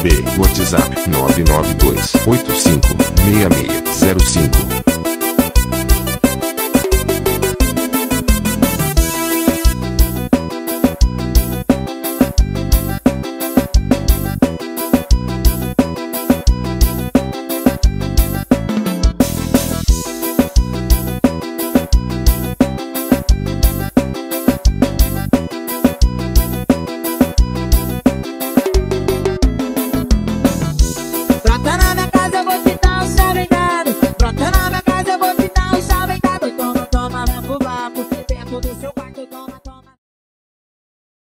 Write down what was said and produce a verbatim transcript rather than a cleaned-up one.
B. WhatsApp nove nove dois oito cinco seis seis zero cinco.